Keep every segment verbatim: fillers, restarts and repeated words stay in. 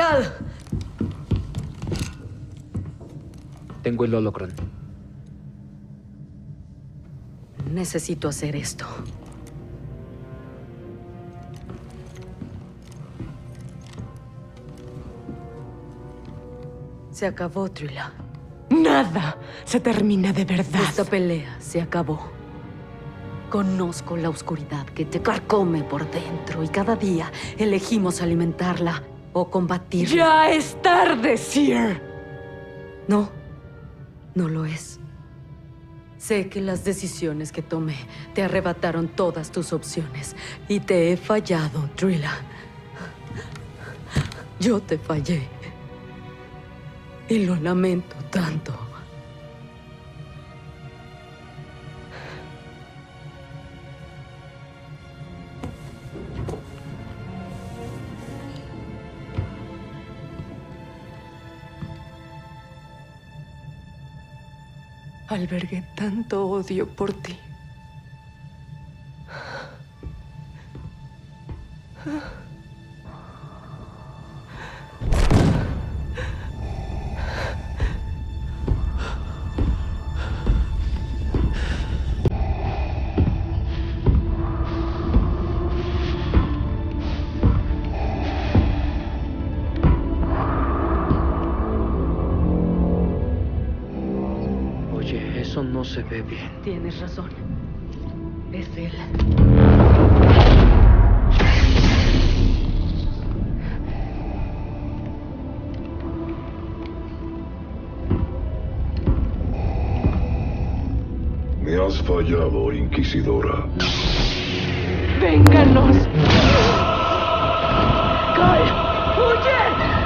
Cal. Tengo el holocron. Necesito hacer esto. Se acabó, Trilla. Nada se termina de verdad. Esta pelea se acabó. Conozco la oscuridad que te carcome por dentro y cada día elegimos alimentarla o combatirla. ¡Ya es tarde, Cere! No, no lo es. Sé que las decisiones que tomé te arrebataron todas tus opciones y te he fallado, Trilla. Yo te fallé. Y lo lamento tanto. Albergué tanto odio por ti. Oye, eso no se ve bien. Tienes razón. Es él. Me has fallado, Inquisidora. ¡Vénganos! ¡Cal! ¡Huye!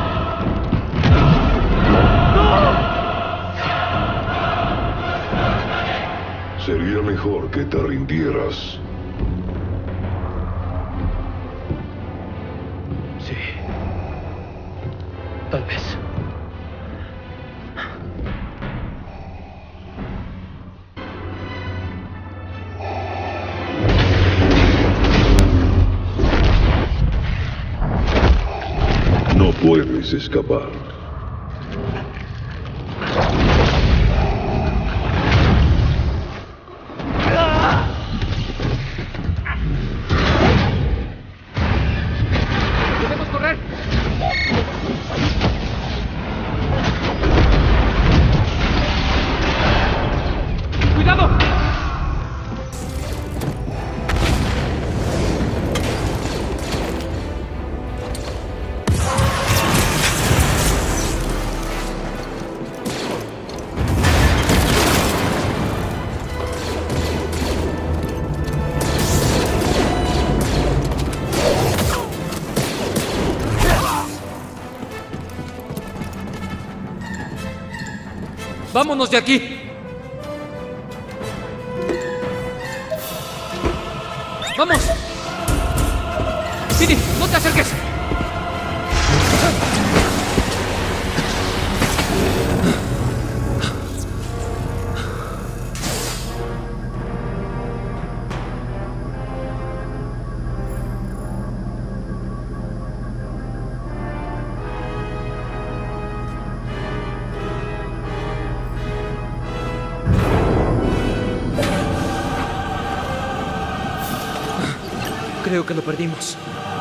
Sería mejor que te rindieras. Sí. Tal vez. No puedes escapar. ¡Debemos correr! ¡Cuidado! ¡Vámonos de aquí! ¡Vamos! ¡Vinny, no te acerques! Creo que lo perdimos.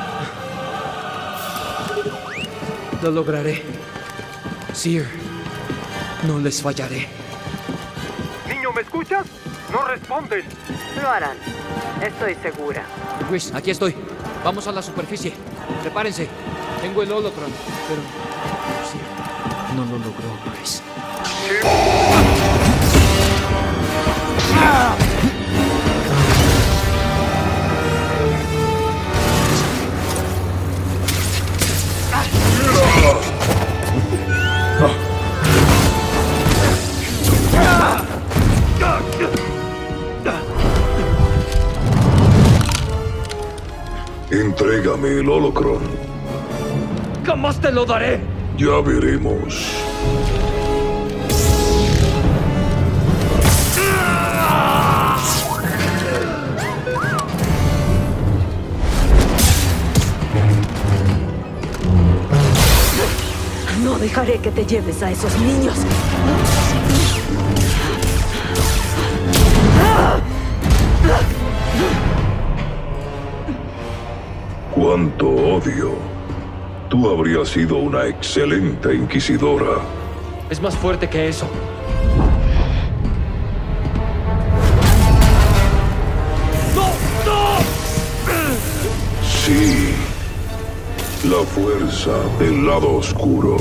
Lo lograré. Cere, no les fallaré. Niño, ¿me escuchas? No responden. Lo harán. Estoy segura. Chris, aquí estoy. Vamos a la superficie. Prepárense. Tengo el holocron, pero Cere no lo logró, Chris. Entrégame el holocron. ¡Jamás te lo daré! Ya veremos. haré que te lleves a esos niños. ¡Cuánto odio! Tú habrías sido una excelente inquisidora. Es más fuerte que eso. ¡No! ¡No! Sí. La fuerza del lado oscuro.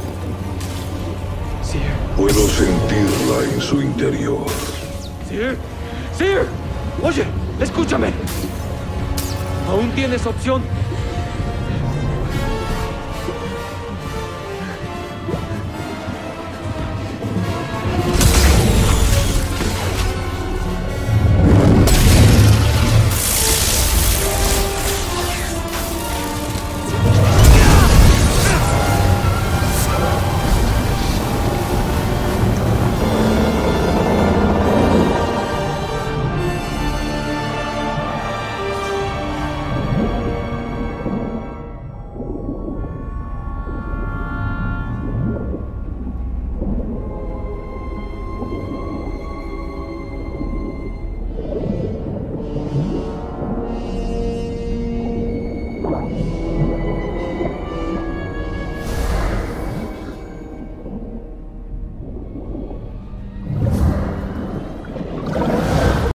Sir. Puedo sentirla en su interior. Sir. Sir. Oye, escúchame. Aún tienes opción.